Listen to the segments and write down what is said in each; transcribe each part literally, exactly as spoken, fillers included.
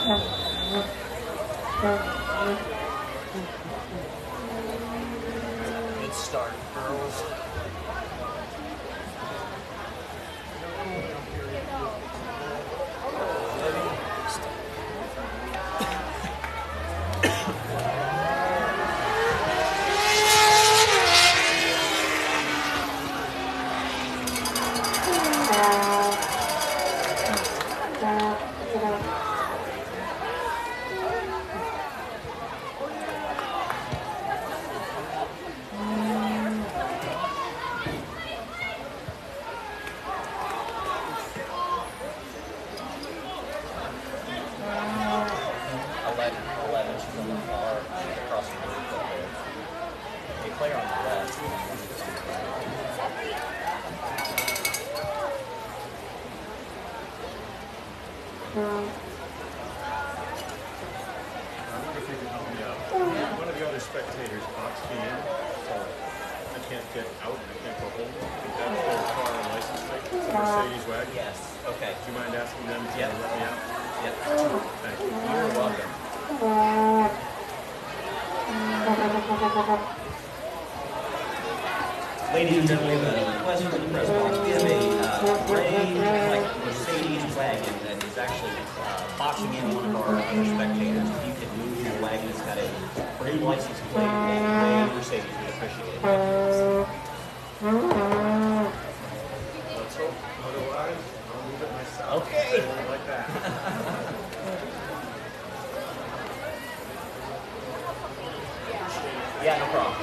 Good start, girls. Spectators boxed me in, so I can't get out, I can't go home. Is that their car and license plate? It's a Mercedes wagon? Yes. Okay. Do you mind asking them to yep. let me out? Yep. Thank you. You're welcome. Ladies and gentlemen, uh, question for the press box. We have a uh, gray, like, Mercedes wagon that is actually uh, boxing in one of our other spectators. If you could move your wagon, it's got a green license plate and gray Mercedes, we'd appreciate it. Let's hope. Otherwise, I'll move it myself. Okay. Like that. Yeah, no problem.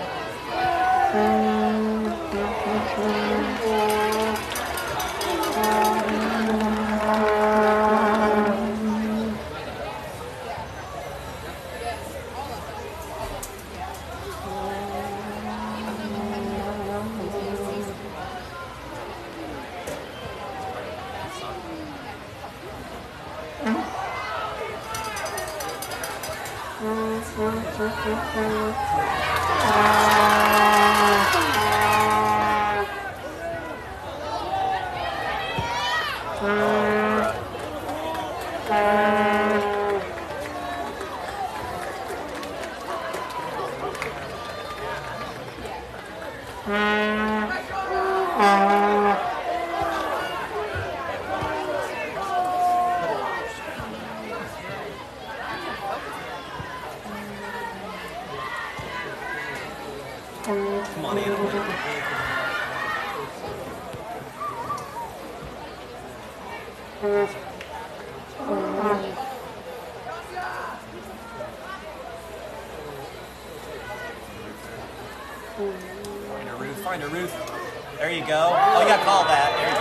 Come on, Animal. Find her, Ruth. Find her, Ruth. There you go. Oh, you got to call that. There you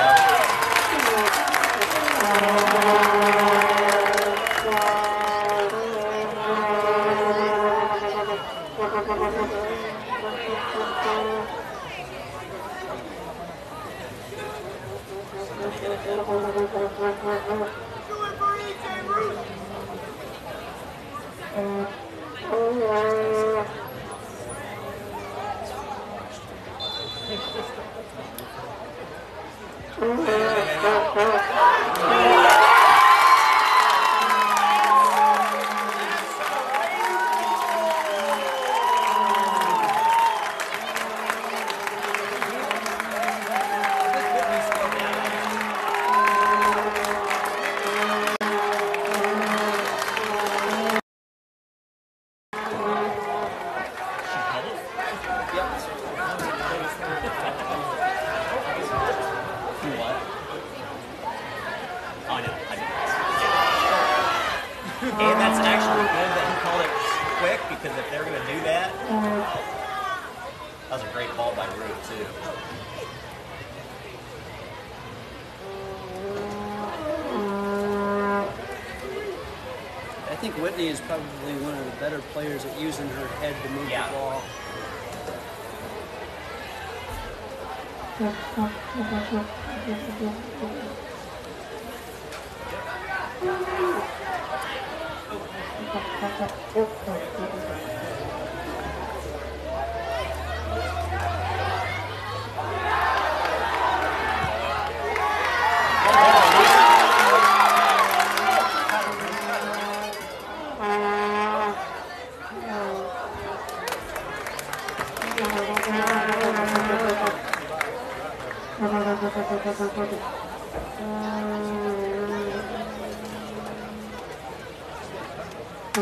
And that's actually good that he called it quick, because if they're going to do that, that was a great ball by Ruth, too. I think Whitney is probably one of the better players at using her head to move yeah. the ball.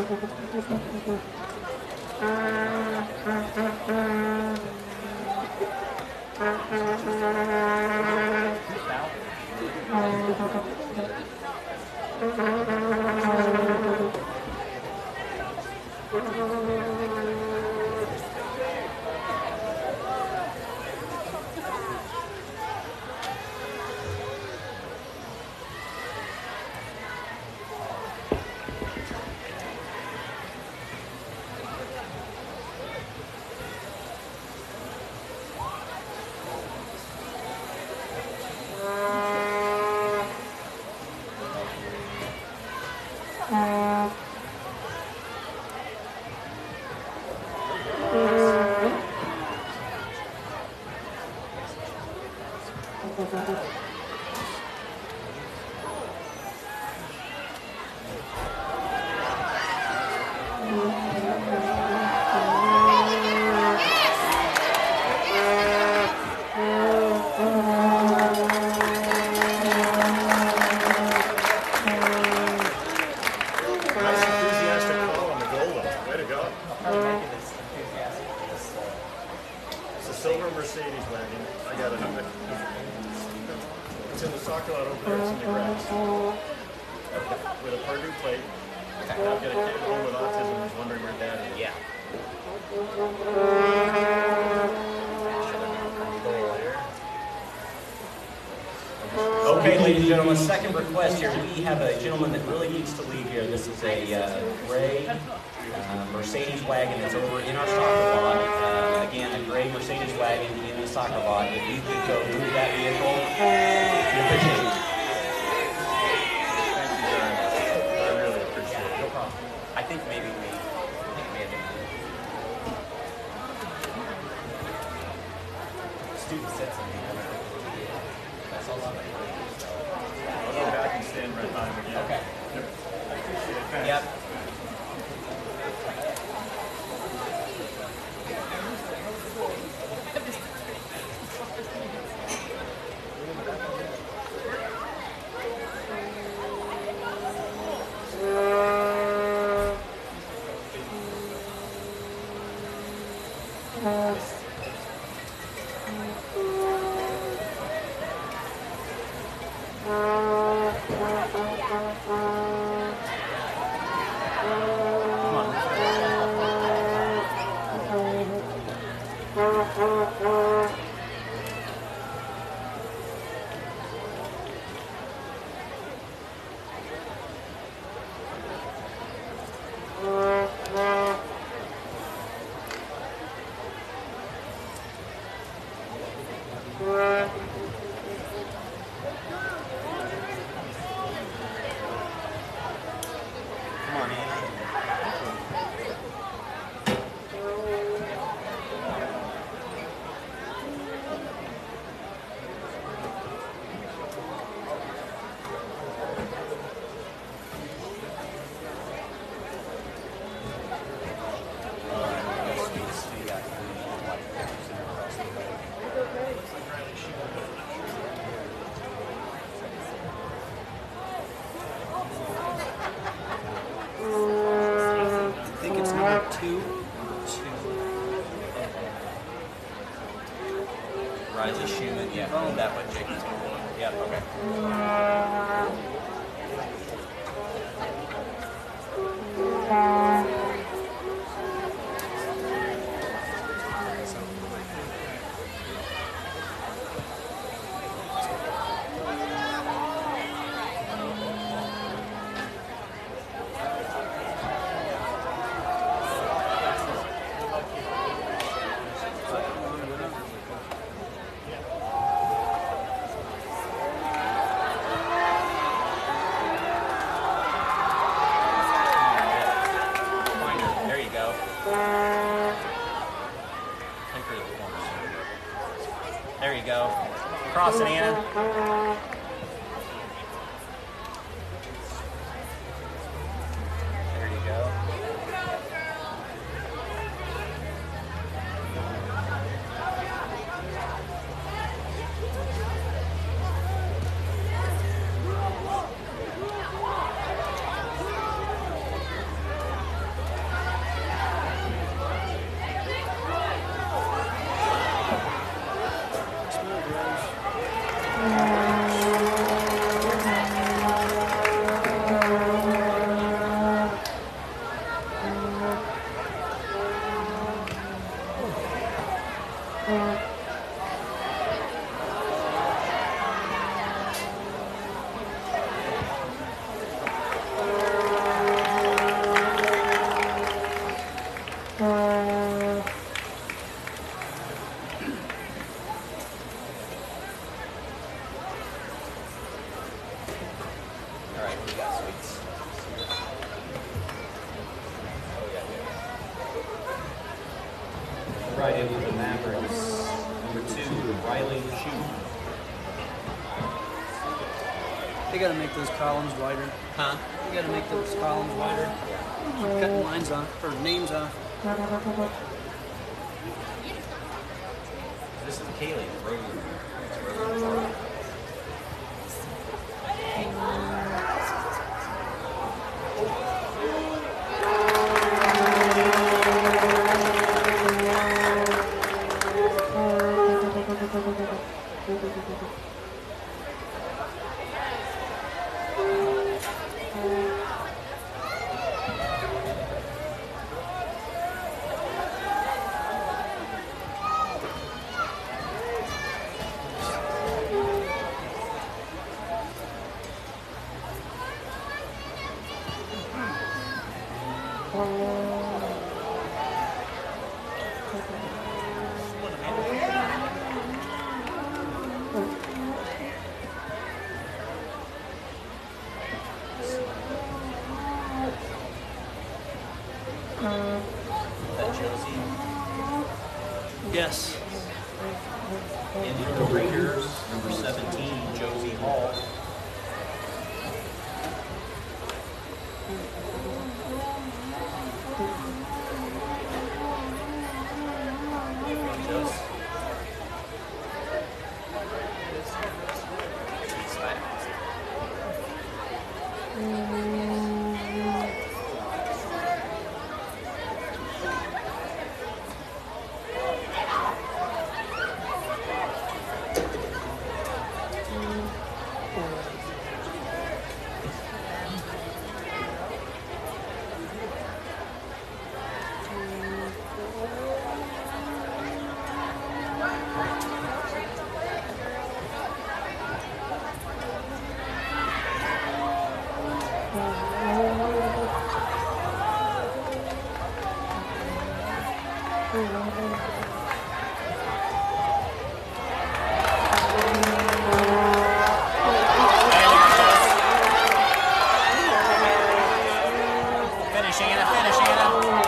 Nice enthusiastic call on the goal though. Way to go. It's a silver Mercedes wagon. I got it. It's in the soccer lot over there. It's in the grass. With a Purdue plate. I've got a kid at home with autism who's wondering where dad is. Yeah. Okay, ladies and gentlemen, second request here. We have a gentleman that really needs to leave here. This is a uh, gray uh, Mercedes wagon that's over in our soccer lot. Uh, again, a gray Mercedes wagon in the soccer lot. If you could go move that vehicle, we appreciate it. Thank you very much. I really appreciate Yeah, it. no problem. I think maybe we, I think it may have been student sits in the other. That's also like, I'll go back and stand right behind you. okay. Yep. I appreciate it. Thanks. Yep. Come on, Anna. I think it's number two. Two. Riza Schumann, yeah. Oh, that one, Jake. Yeah, okay. Pointer, there you go. Anchor the corner. There you go. Cross it, Anna. There you go. right in for the Mavericks. Number two, Riley Shue. They got to make those columns wider. Huh? They got to make those columns wider. Keep cutting lines off or names off. This is Kaylee Rose. Yes. And for the Raiders, number seventeen, Josie Hall. Josie. Finish, Anna, finish, Anna.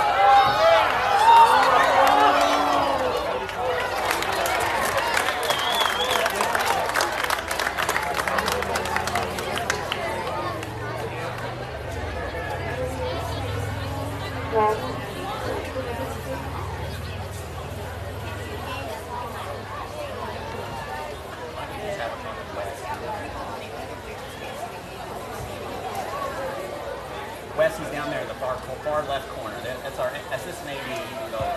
Wes is down there in the far far left corner. That- That's our assistant A D. He can go.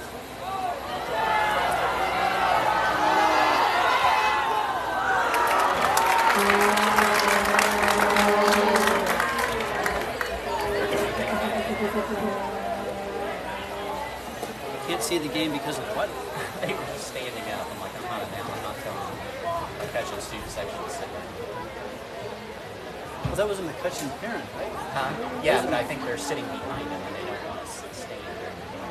Can't see the game because of what? They were just standing up. I'm like, I'm not down. I'm not telling them. I'm catching student section to sit there. Well, that was a McCutcheon parent, right? Huh? Yeah, but I think they're sitting behind him and they don't want us to stand there.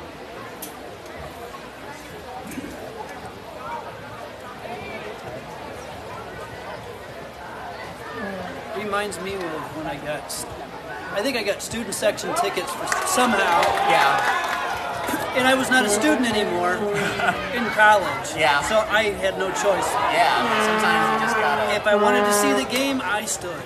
Reminds me of when I got, I think I got student section tickets for somehow, Yeah. and I was not a student anymore in college. Yeah. So I had no choice. Yeah. Sometimes you just gotta. If I wanted to see the game, I stood.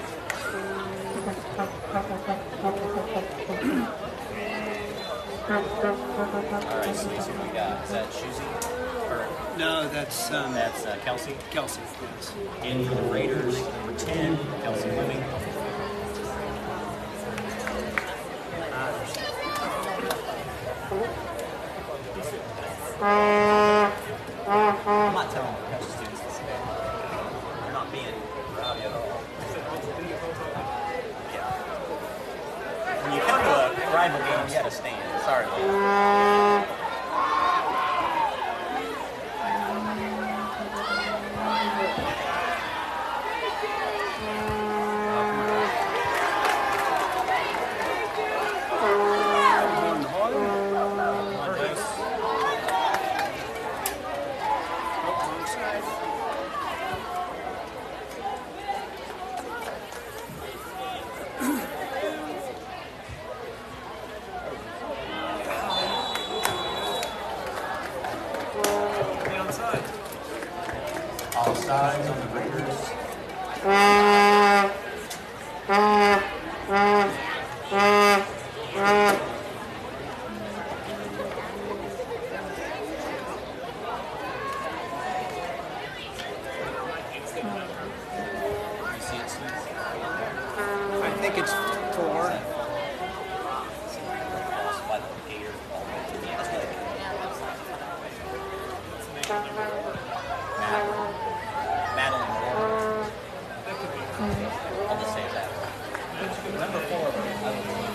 All right, so let's see what we got. Is that Shuzi? Or No, that's um, that's uh, Kelsey? Kelsey. Yes. And for the Raiders, number ten, Kelsey Fleming. I'm not telling the Kelsey students to stand. They're not being rowdy at all. Yeah. When you come to a rival game, you gotta stand. Sorry, man. sides on the Raiders. You see it, Steve? I think it's four. Lost by the Gators. Yeah, that's what Matt- Madeline Moore. I'll just say that. Number four. I don't know.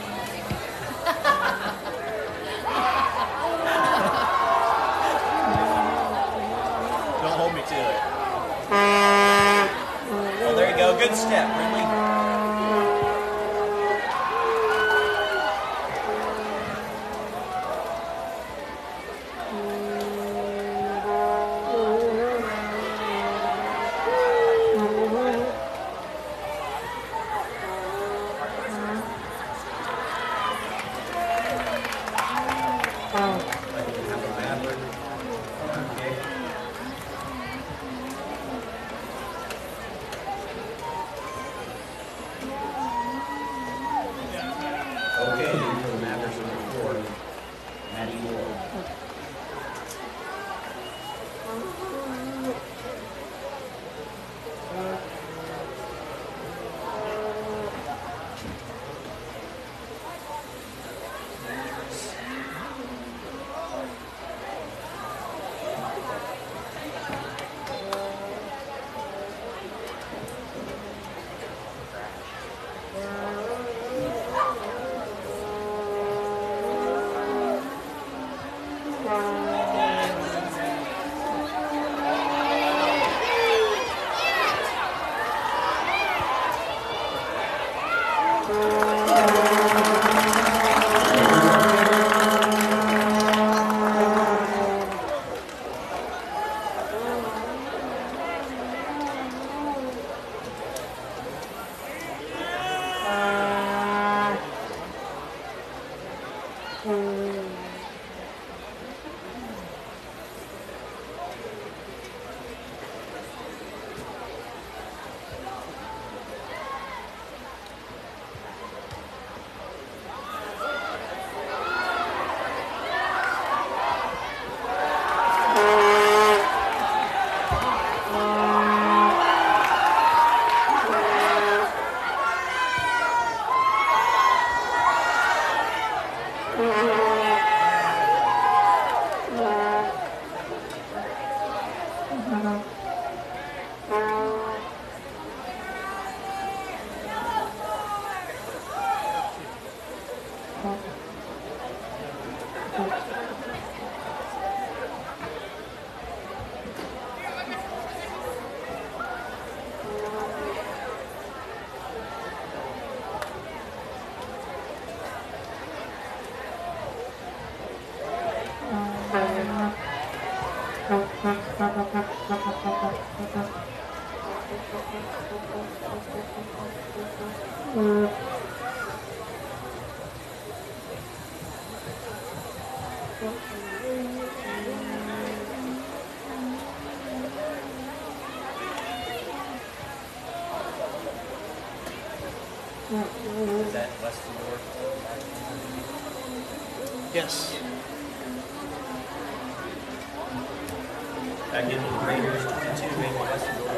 Don't hold me to it. Oh, there you go. Good step, Ridley. Okay, for the Mavericks number four, Maddie Moore. Is that Western Door? Yes. Back into the Raiders, twenty-two, Baby Western Door.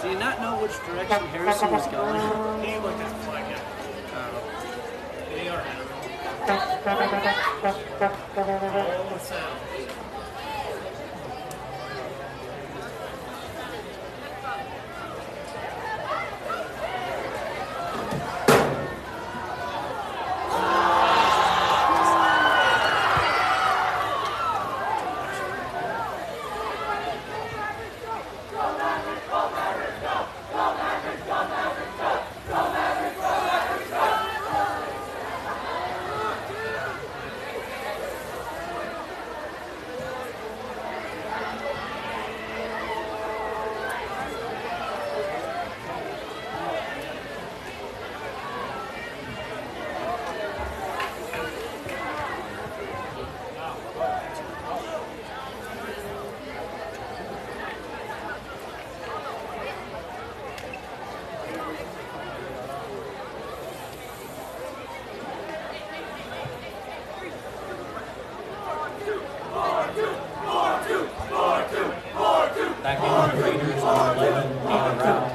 Do you not know which direction Harrison was going? He looked at the flag, yeah. They are all the sound. Back in the Raiders on eleven, on the route.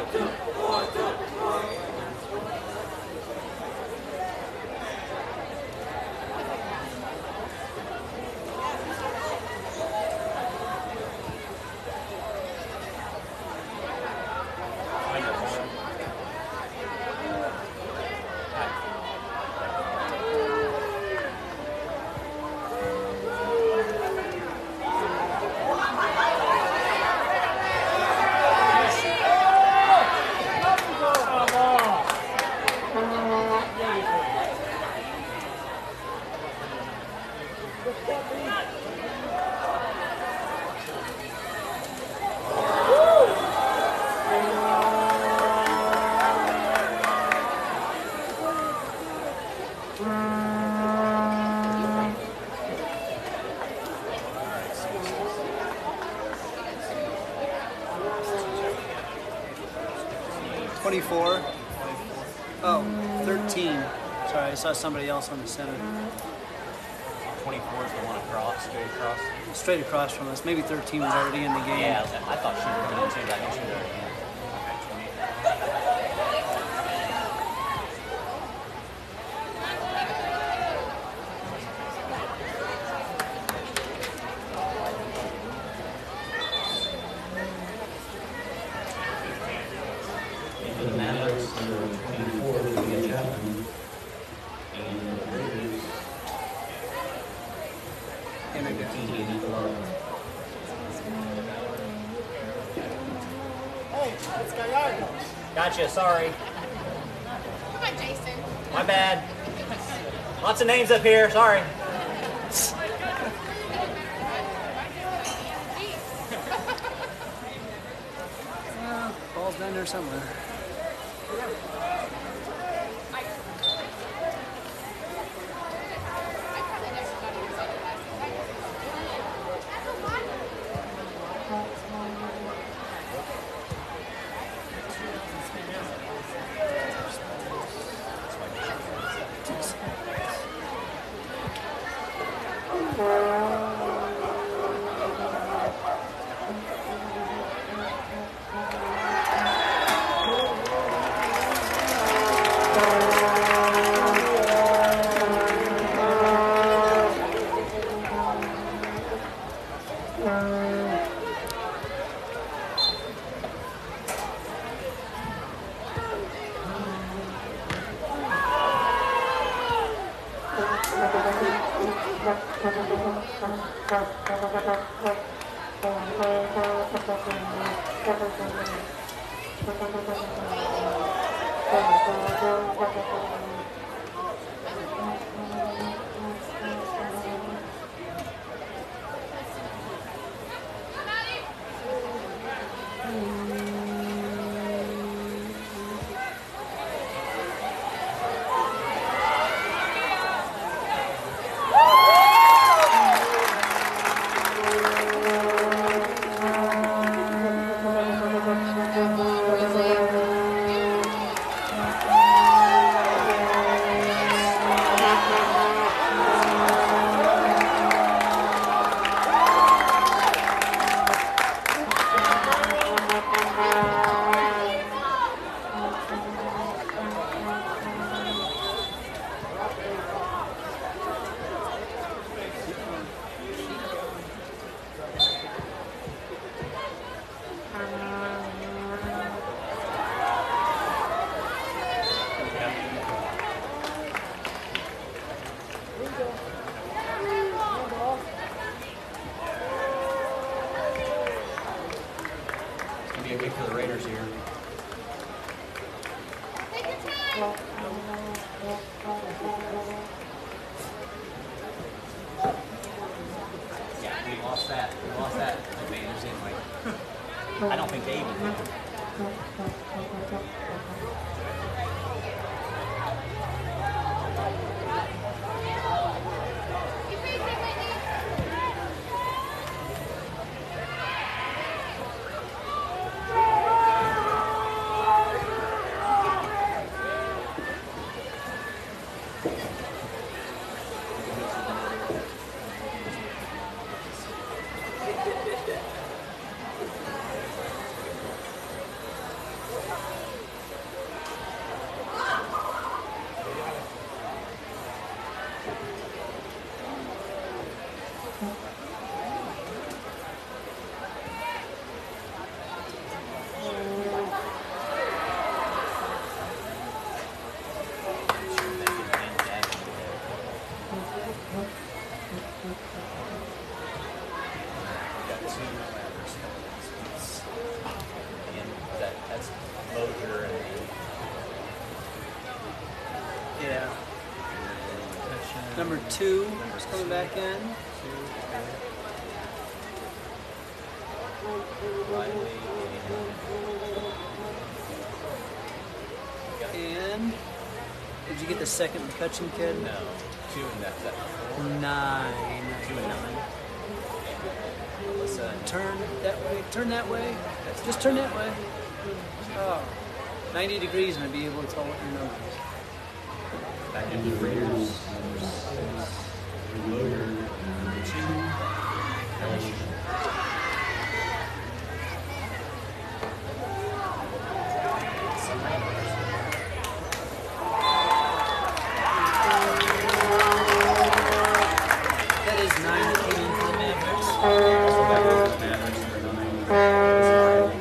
twenty-four. Oh, thirteen. Sorry, I saw somebody else on the center. twenty-four is the one across, straight across. Straight across from us. Maybe thirteen was already in the game. Yeah, I, was, I thought she was coming in too, but I think she was already in. Okay, twenty. For the Mavericks, number twenty-four, Julia Chapman. And the Raiders, fifteen, Andy Gallardo. Hey, it's Gallardo. Gotcha, sorry. Come on, Jason. My bad. Lots of names up here, sorry. Uh, ball's down there somewhere. wait for the Raiders here. Take your time. Yeah, we lost that. We lost that advantage anyway. I don't think they even did. Yeah. Number two is coming back in. And did you get the second McCutcheon kid? No, two and that's that. Nine. Two and nine. Melissa and Turn that way. Turn that way. Just turn that way. Oh. ninety degrees and I'd be able to tell what your number is. back into the Raiders. Two. L S U. That is nine that came in for the Mavericks. Also back to the Mavericks, number nine.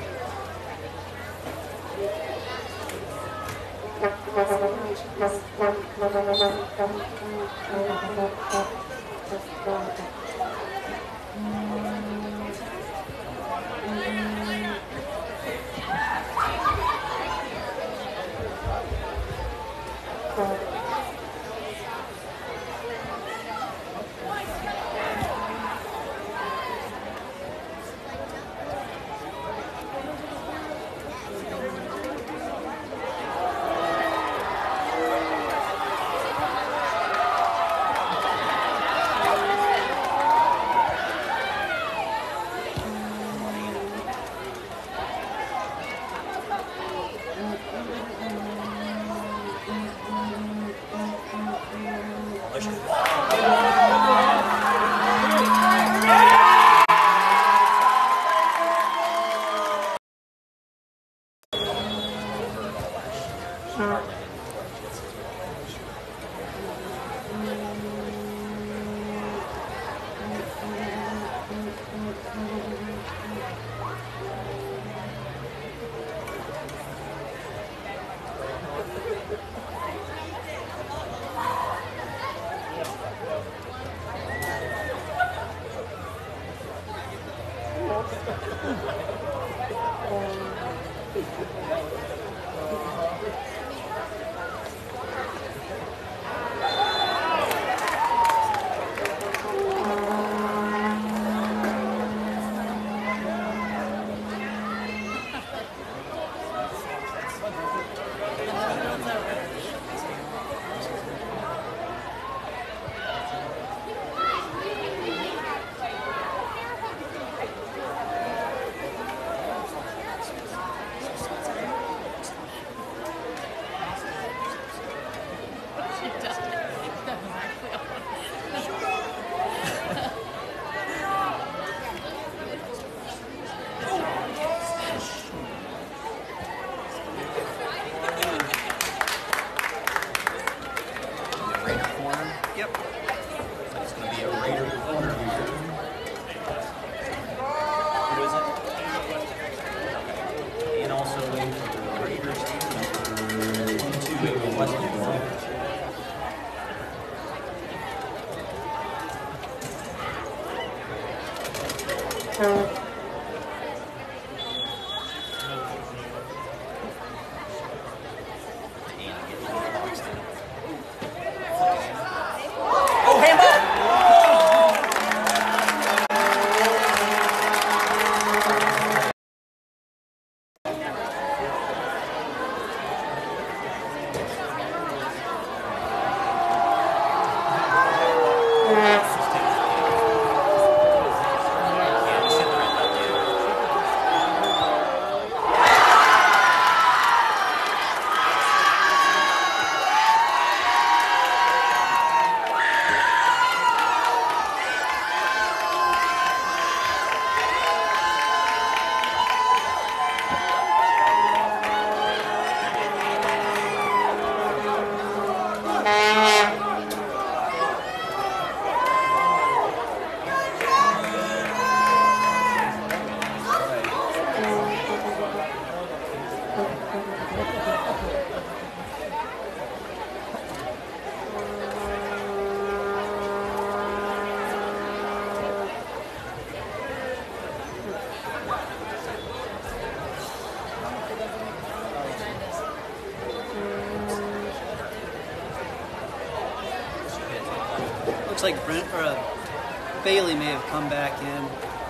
like Brent or uh, Bailey may have come back in.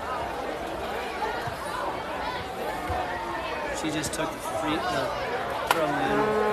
She just took the free the throw in.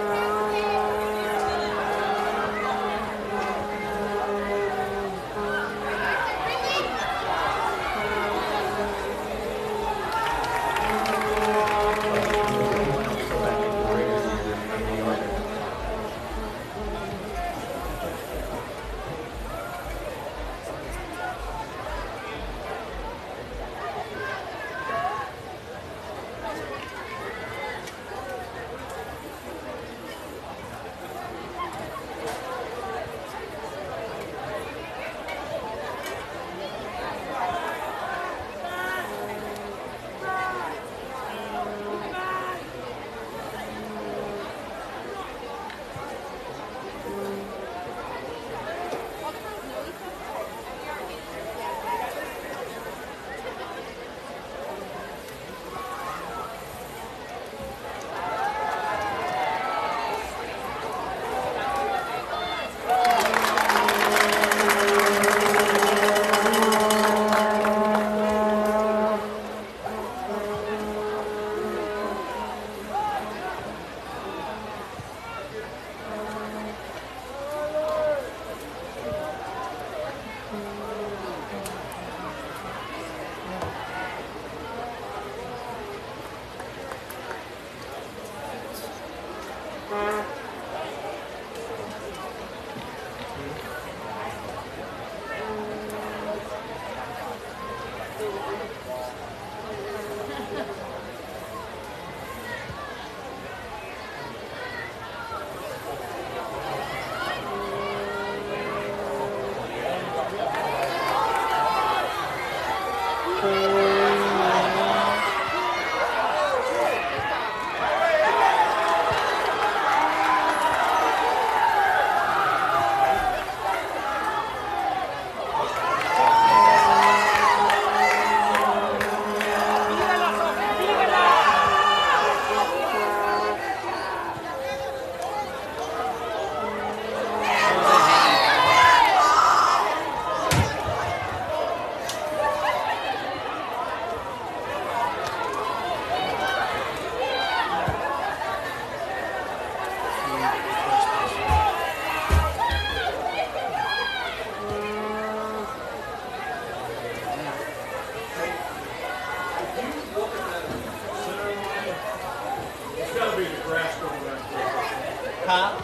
Huh?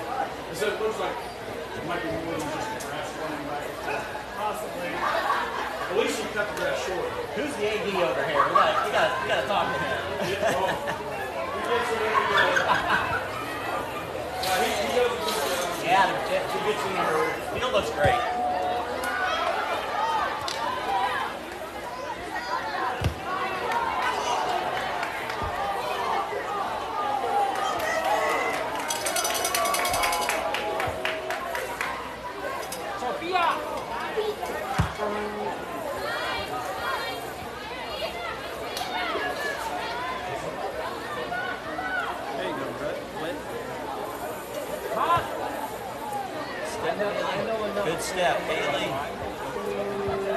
I said, it looks like it might be more than just the grass running back and forth. Possibly. At least you cut the grass short. Who's the A D over here? We gotta, we gotta, we gotta talk to him. Yeah, well, he gets it every day. Yeah, he, he does a good job. Yeah, the, He gets in there. the field looks great. There you go, Brett. Win. Good step, Haley.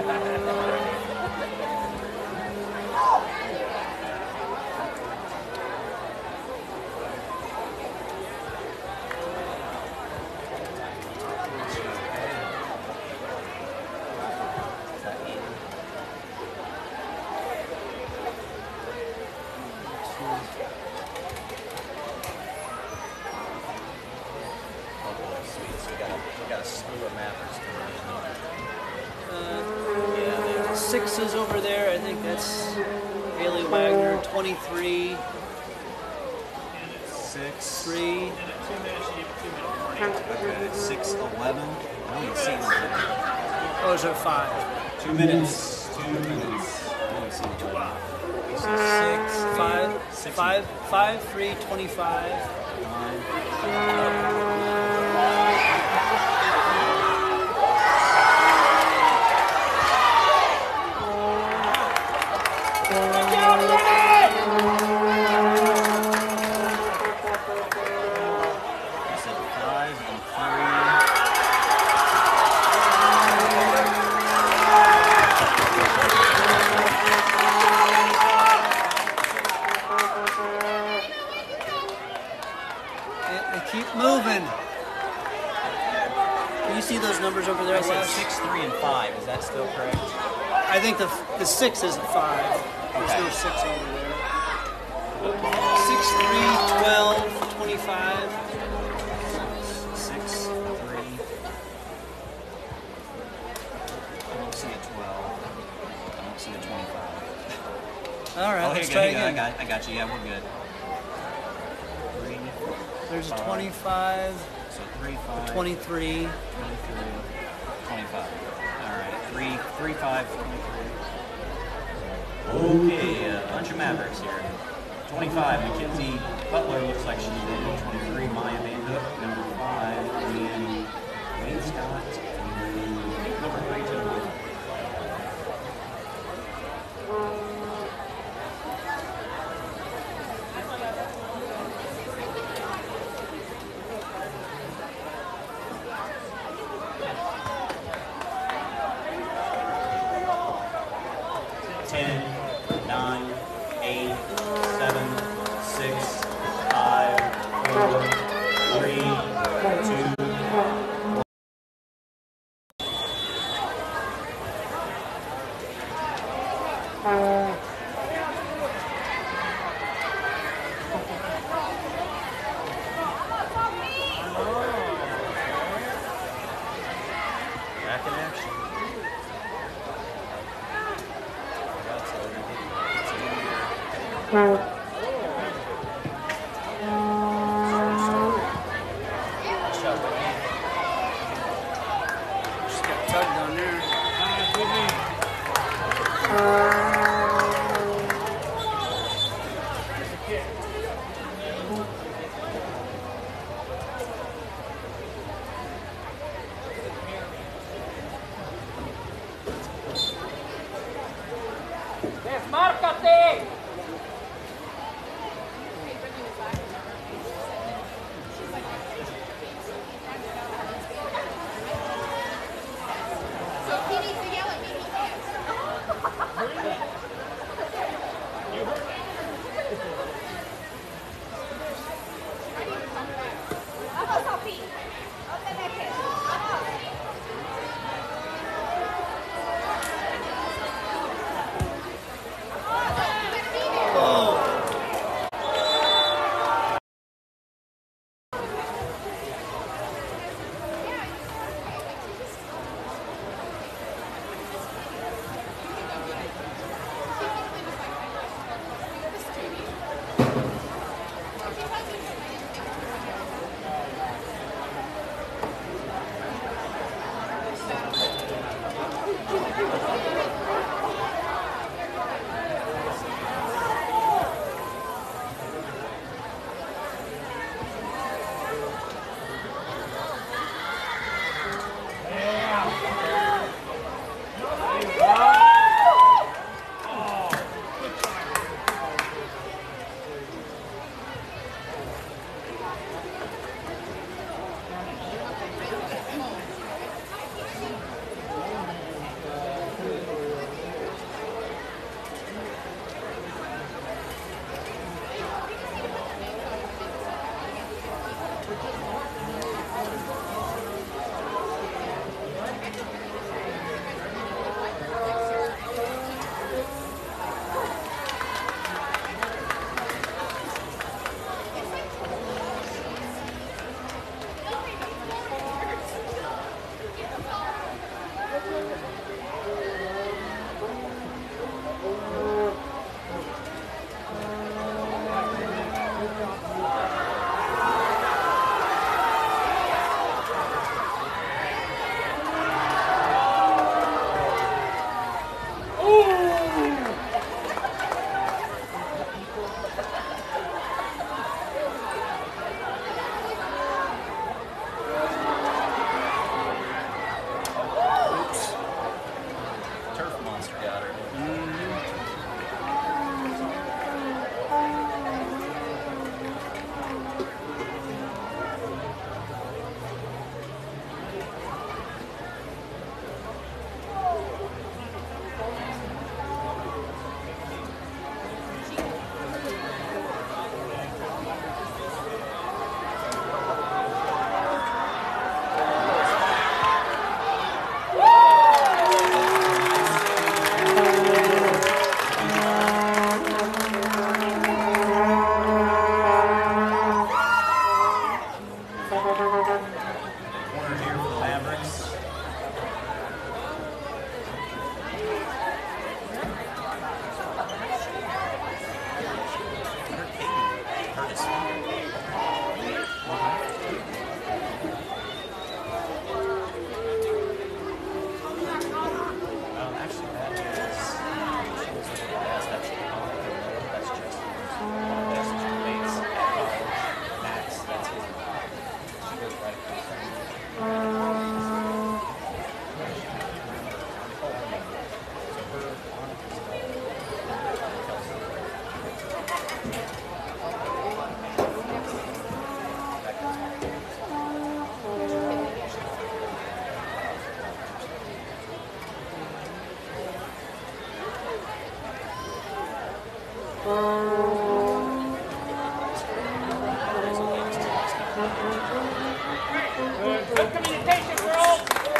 We got a, we got a slew of mappers tonight. Uh, six is over there. I think that's Haley Wagner. twenty-three, Six. three. Okay, six, eleven. I don't even see them. Those are five. Two minutes. Two minutes. I don't see them. You see six. Five, Six. five, five, three, twenty-five. I said five and three. three and five. Is that still correct? I think the the six isn't five. There's no Okay. six over there. Six, three, twelve, twenty-five. Six, three. I don't see a twelve. I don't see a twenty-five. All right, Oh, let's here try you go. I again. got, I got you. Yeah, we're good. Three. There's a five. twenty-five, So three, five. twenty-three. twenty-three. twenty-five. All right. Three, three, five, twenty-three. Okay, a bunch of Mavericks here. twenty-five, Mackenzie Butler looks like she's in. twenty-three, Maya Van Hook. Number five, Leanne Wayne Scott. Number three, Jennifer Wood. ten, nine, eight, seven, six, five, four, three, two, back in action. Just got tugged on there. So he needs to yell at me. He can't. Vamos, Sophie. Open that kid. Vamos. Good communication, girls.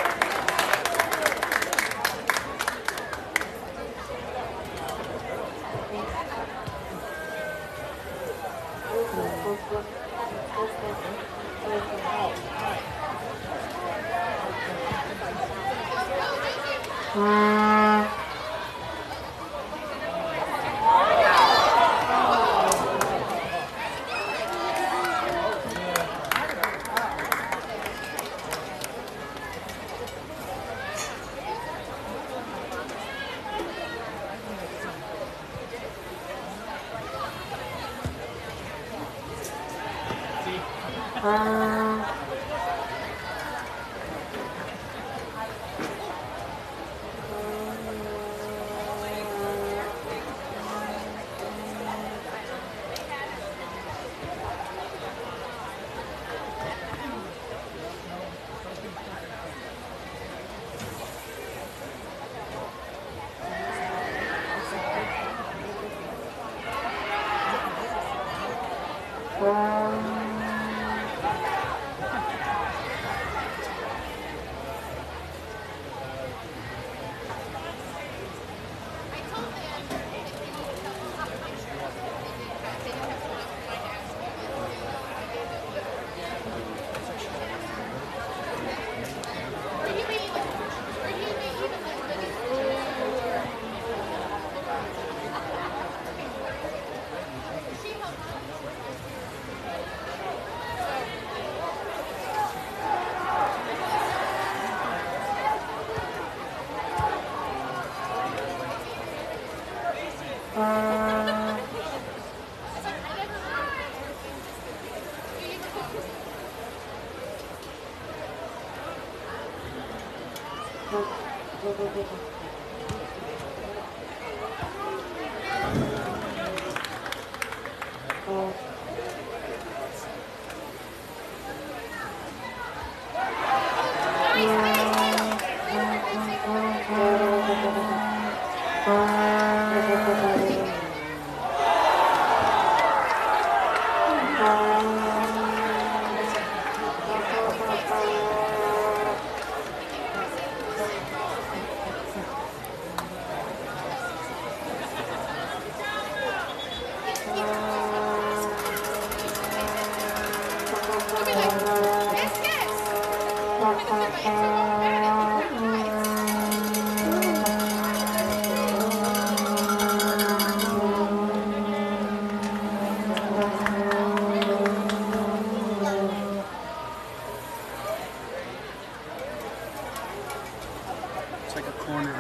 It's like a corner.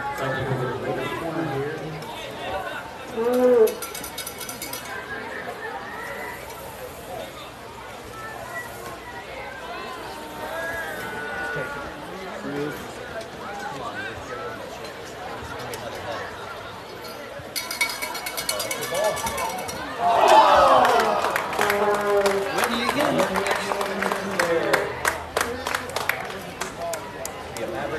What do you get? Yeah, Maverick.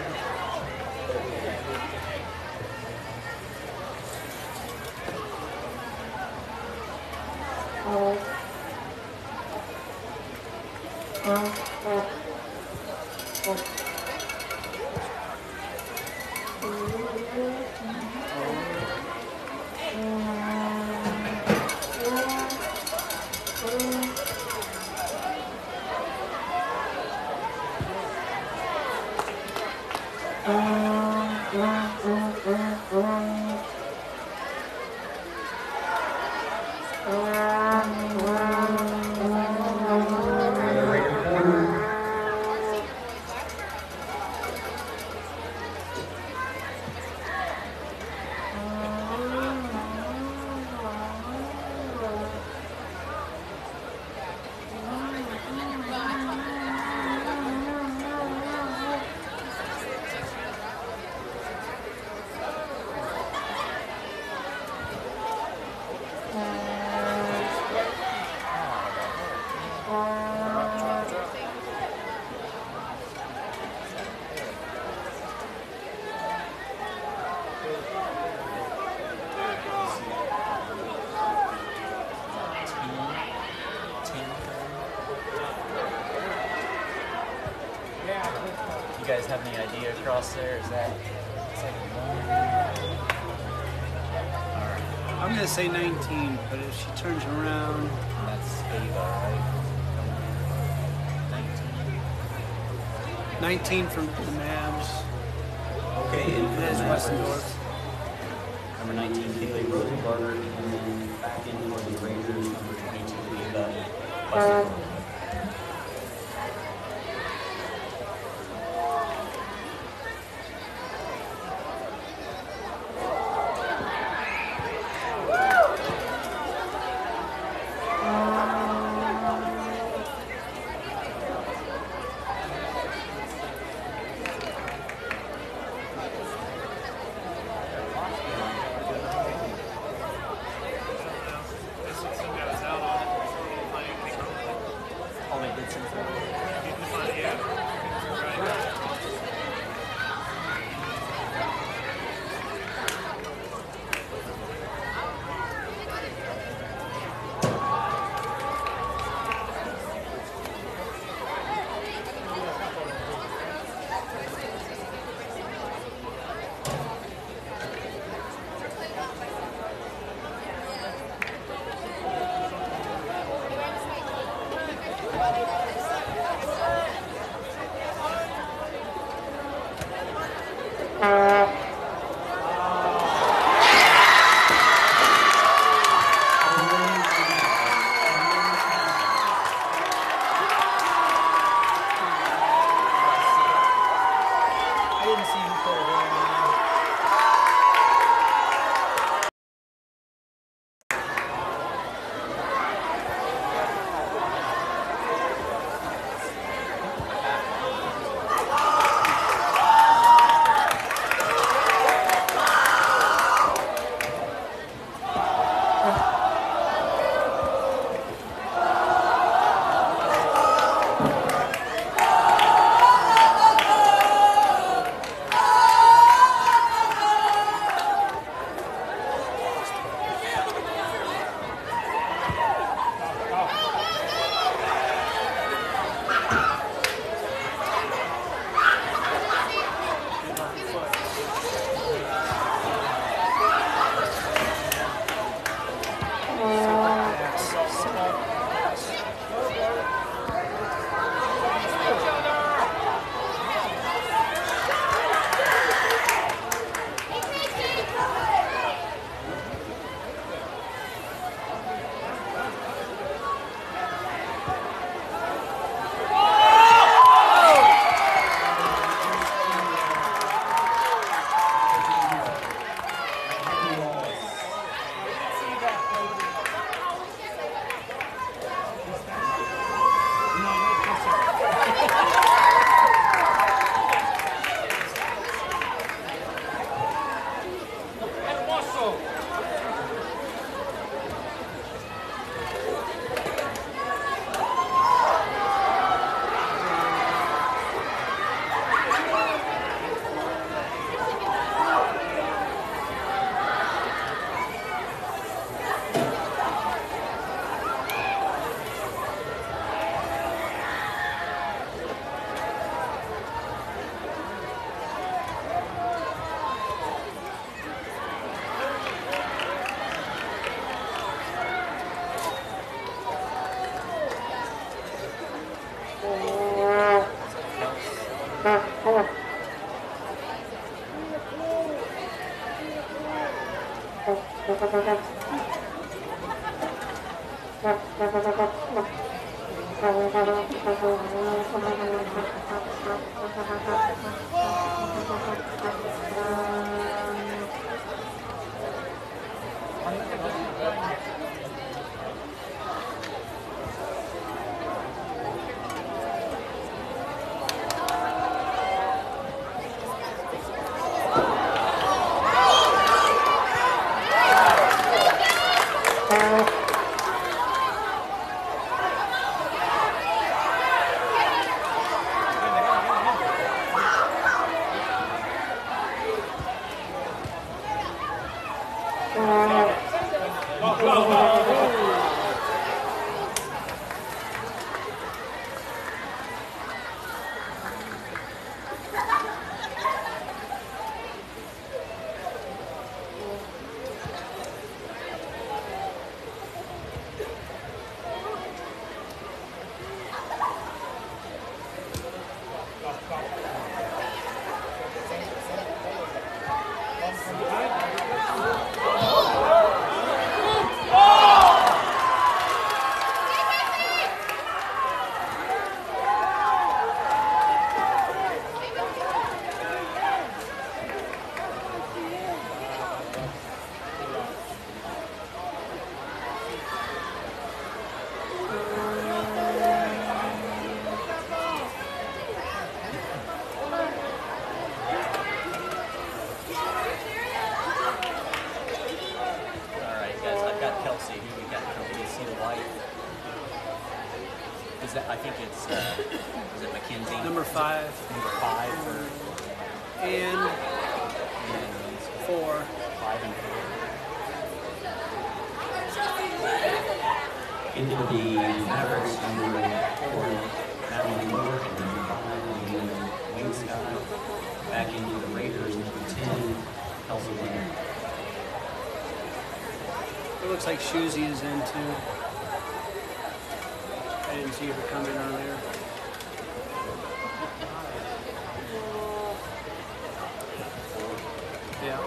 You guys have any idea across there? Is that? It's like I'm gonna say nineteen, but if she turns around, that's Ava, right? nineteen. nineteen from the Mavs. Okay, and for That is the Westendorf. number nineteen, Kaylee Rosenbarger, and then back in for the Rangers, number twenty-two, Eva Westendorf. Oh, they did something. I didn't see who put it in. Kelsey, who we got from B C to White. Is that? I think it's. Uh, is it Mackenzie? Number five. Number five for. And And four. five and four. Into the Mavericks, number four, Madeline Moore, and number five, Leanna Wayne Scott. Back into the Raiders, number ten, Kelsey Leonard. It looks like Shuzy is in too. I didn't see her come in earlier. Yeah.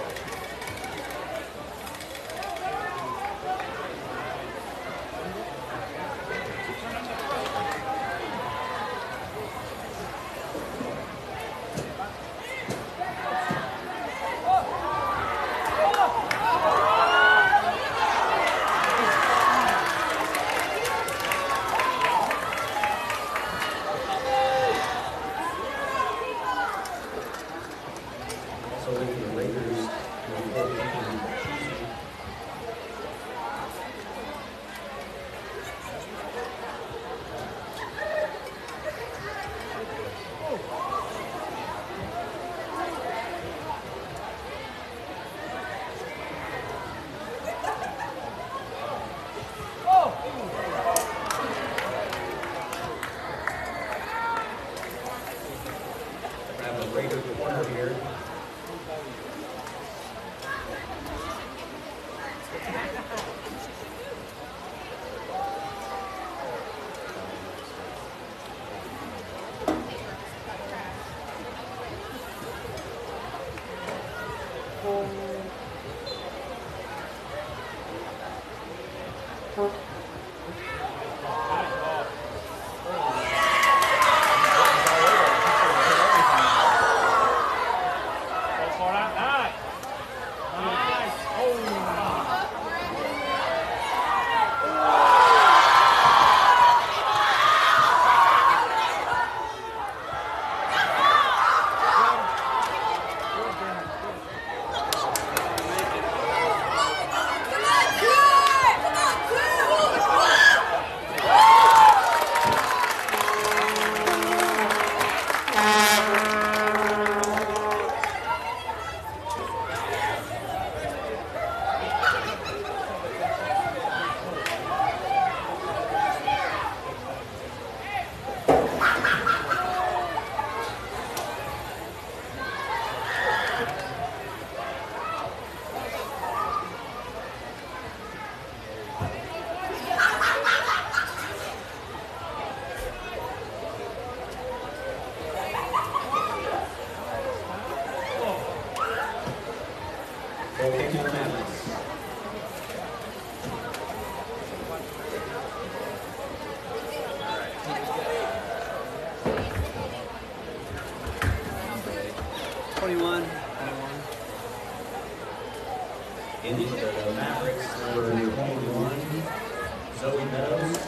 So with the Raiders, number four, Shuzy. I have a Raider corner here. Go for that. Nice. Nice. Oh. Okay, to the Mavericks. twenty-one. Into the Mavericks, number twenty-one, Zoe Meadows.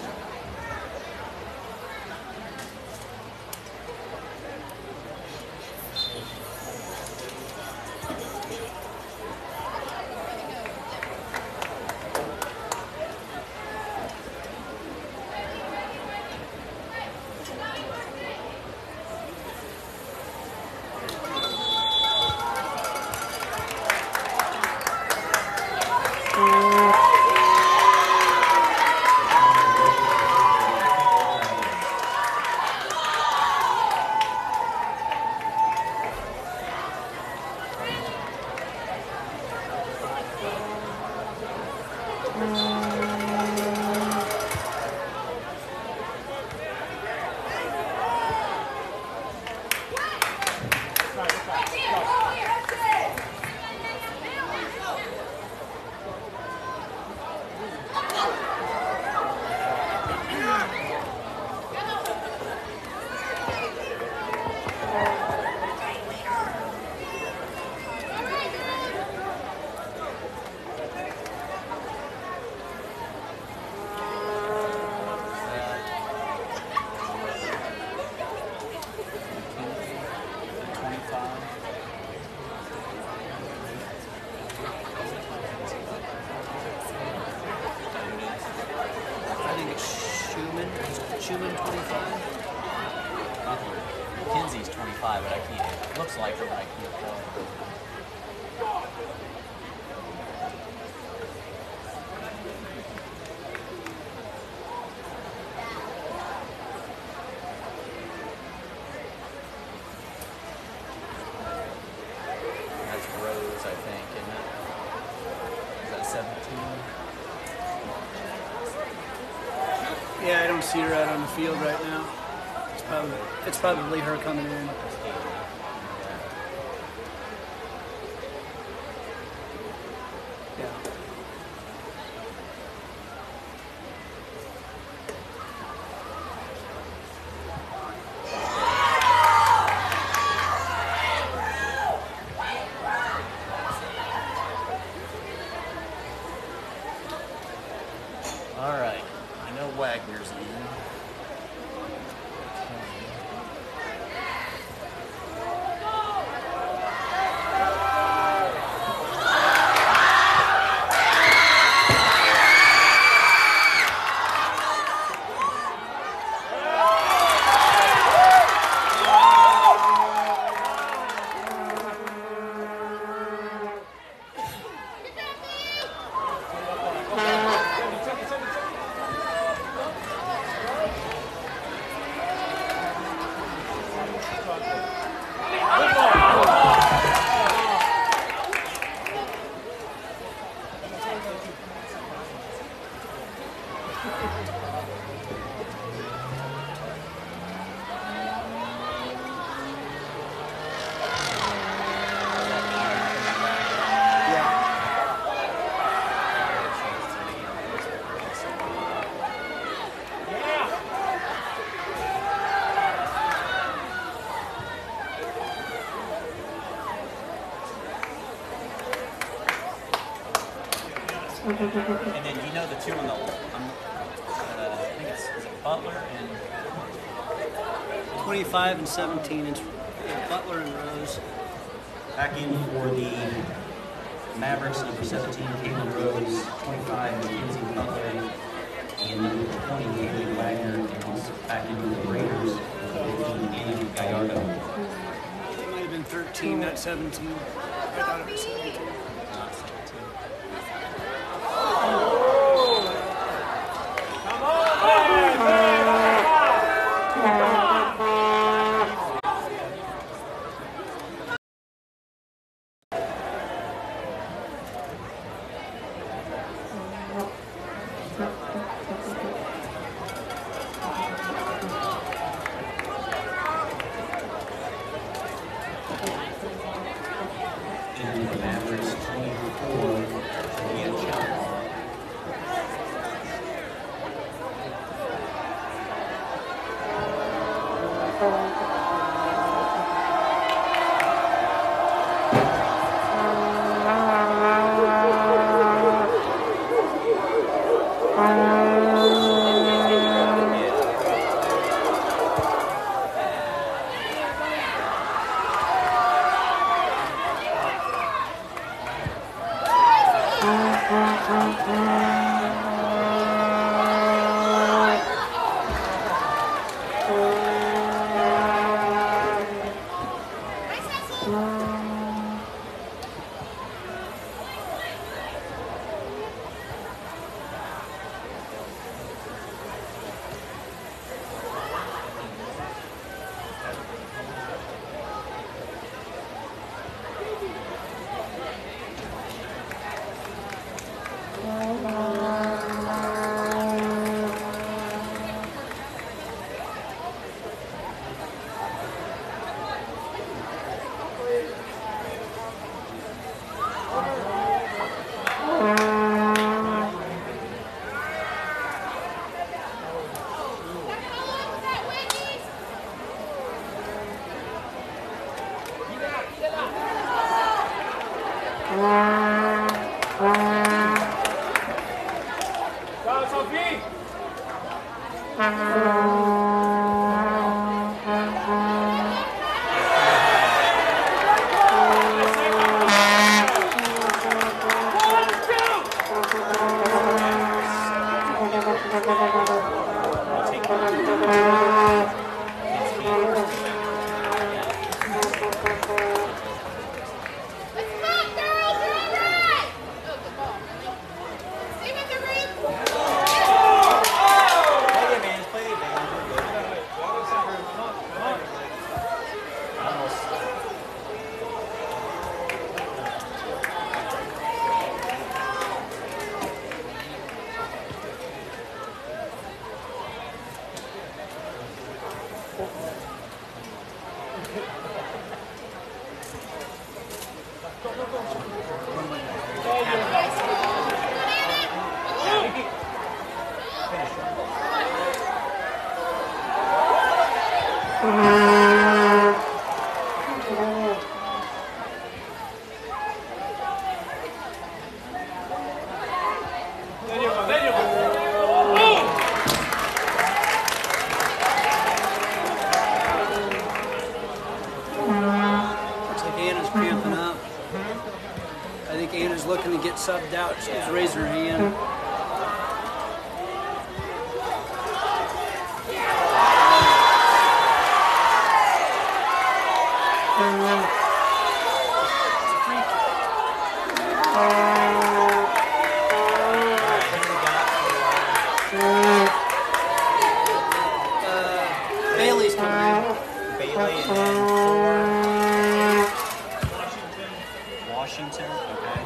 Schumann twenty-five. Kinsey's twenty-five, but I can't. It looks like her, but I can't tell. That's Rose, I think, isn't it? Is that seventeen? Yeah, I don't see her out on the field right now. It's probably it's probably her coming in. Yeah. All right. I know Wagner's in. And then you know the two on the, um, uh, I think it's, is it Butler and twenty-five and seventeen. It's uh, Butler and Rose. Back in for the Mavericks, number seventeen, Caitlin Rose, twenty-five, Mackenzie Butler, and number twenty, Haley Wagner, and also back into the Raiders, fifteen, Annie Gallardo. It might have been thirteen, not seventeen. I thought it was seventeen. not seventeen? And the Mavericks, twenty-four, Ian Chow. Go, Sophie! We'll take without a doubt. She was raising her hand. Bailey and then for Washington. Okay.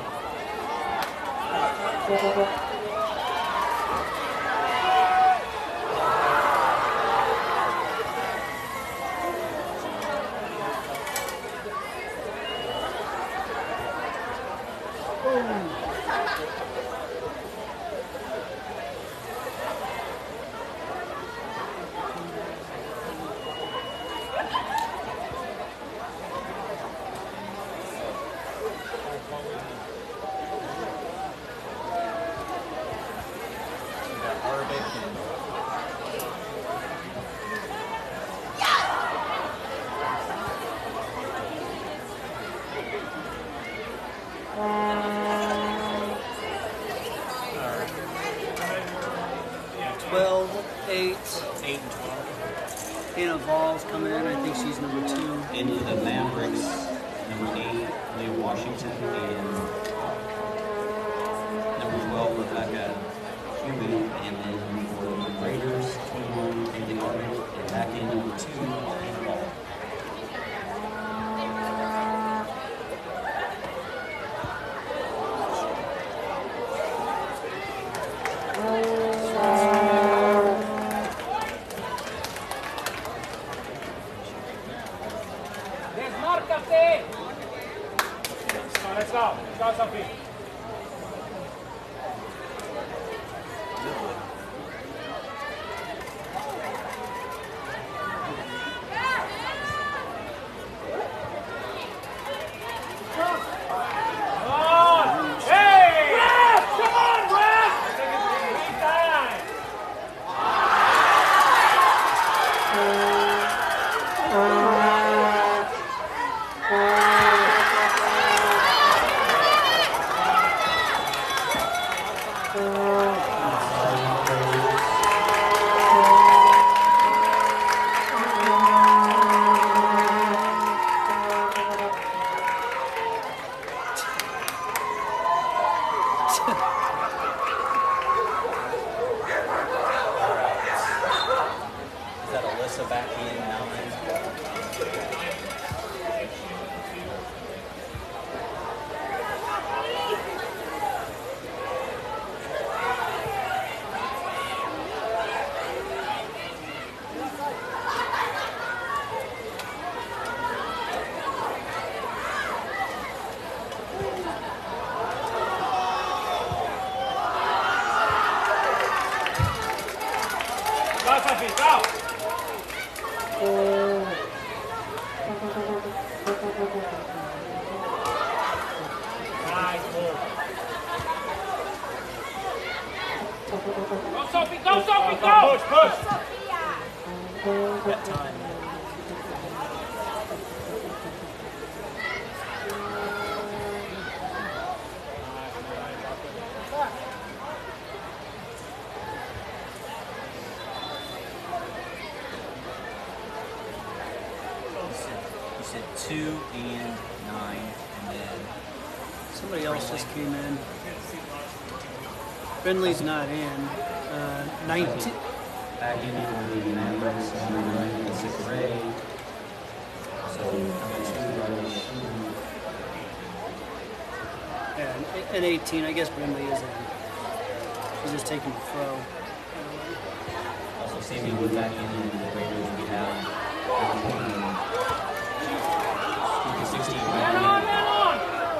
twelve, eight, eight and twelve. Hannah Vols coming in. I think she's number two. Into the Mavericks, number eight, Leah Washington, and number twelve, Rebecca Human. And then for the Raiders, twenty-one, Haley Hartman, and back in number two, Hannah Ball. Desmárcate. No, let's go. Let's go, Sophie. Back in nine. Go, Sophie, go. Nice move. Go, Sophie, go, Sophie, go! Push, push! That time. You said two and nine, and then Somebody else just came in. Brindley's not in. Uh, nineteen. back in for the Mavericks, number nine, six Ray. So number two, Riley. Yeah, and- and eighteen. I guess Brindley is in. He's just taking the throw. Also, Sammy Wood back in and the Raiders. We have sixteen. Man on, man on!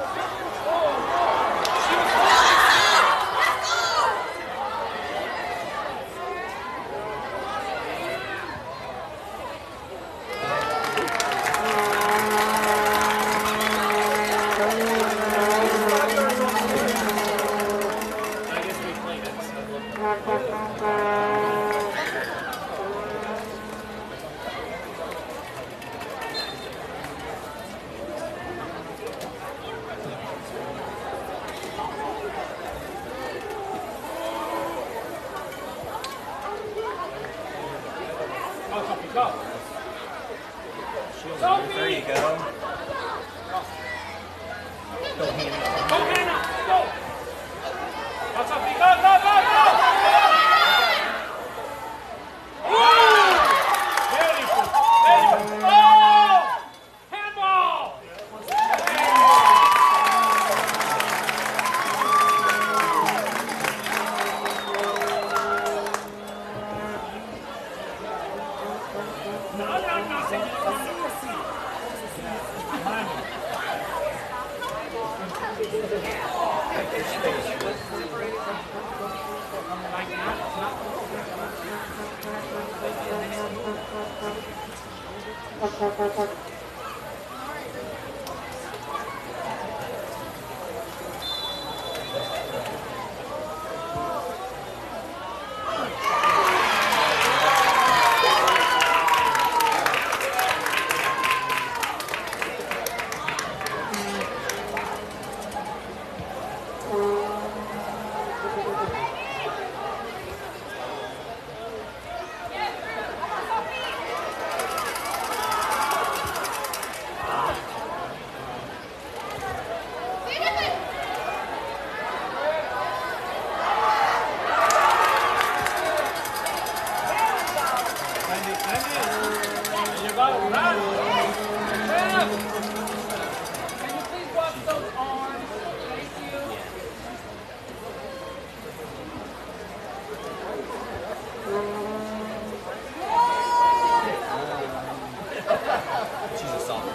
I guess we played it, so. Go. Shield, Sophie! there you go. Go, Hannah. Go, Hannah. Go. Go, Sophie. Go, go, go, go. Woo! Beautiful. Beautiful. Oh! Handball. No, no, no. Like that. You gotta run. Can you please watch those arms? Thank you. She's a sophomore.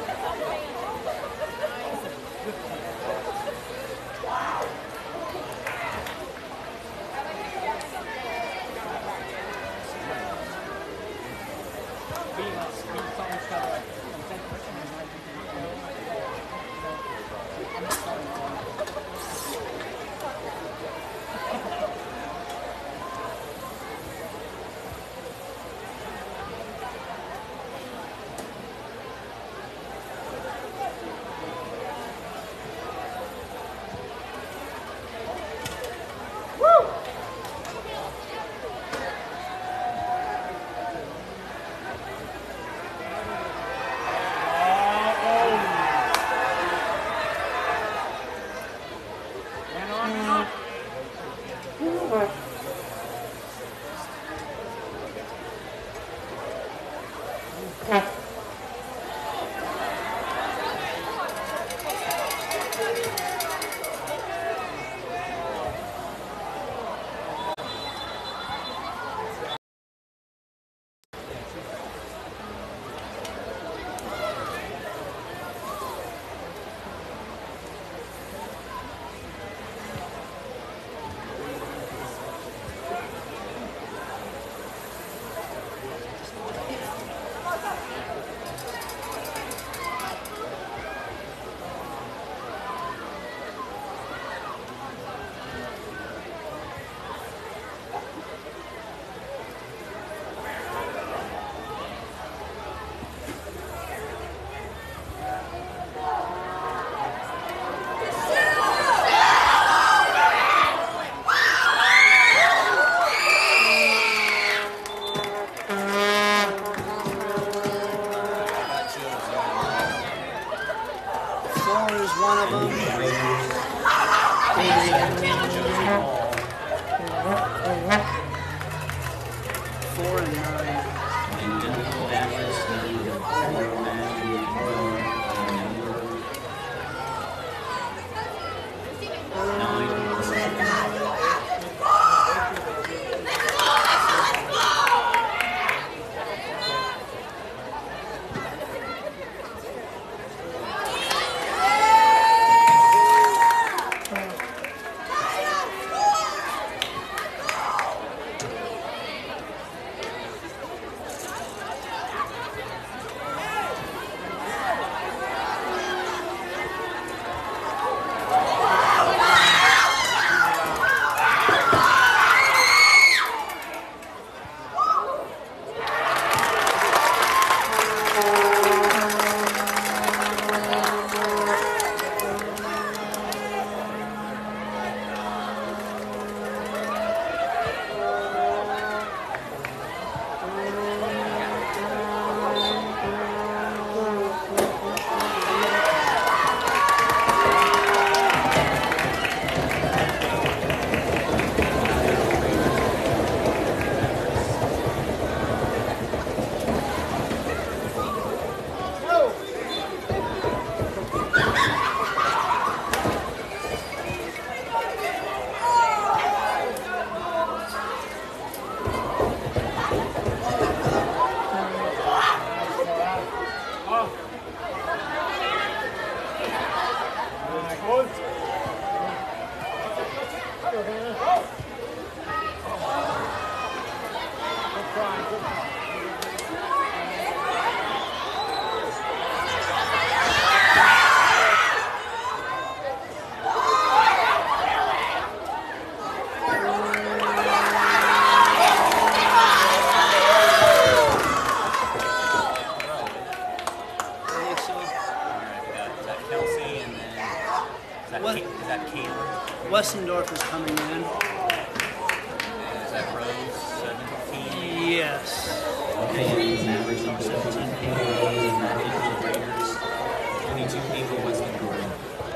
Is that Kelsey and then is that, What? Ka- is that Caleb? Westendorf is coming in. And is that Rose seventeen? Yes. Okay, and average number seventeen. And that equals the Raiders. twenty-two equal Western Jordan.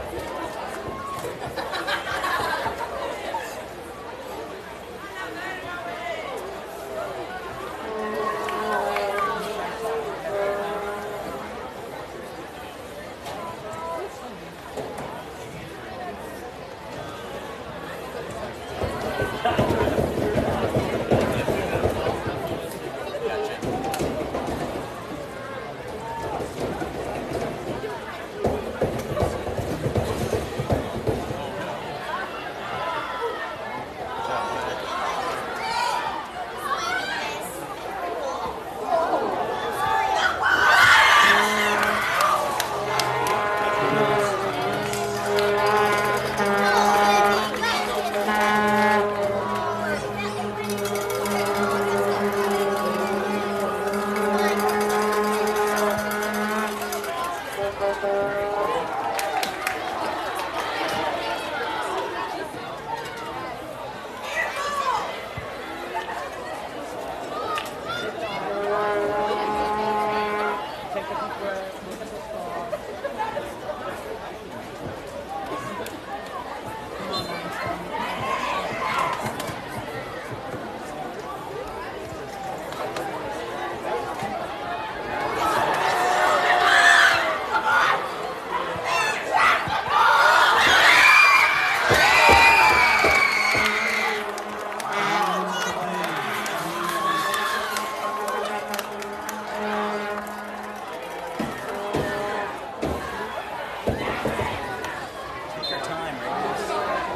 Take your time, Raiders.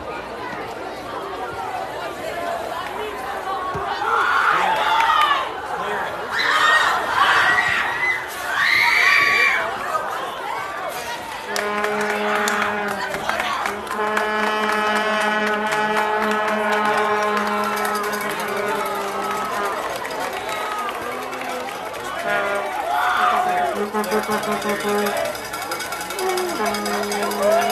Clear it. Clear it. Thank you.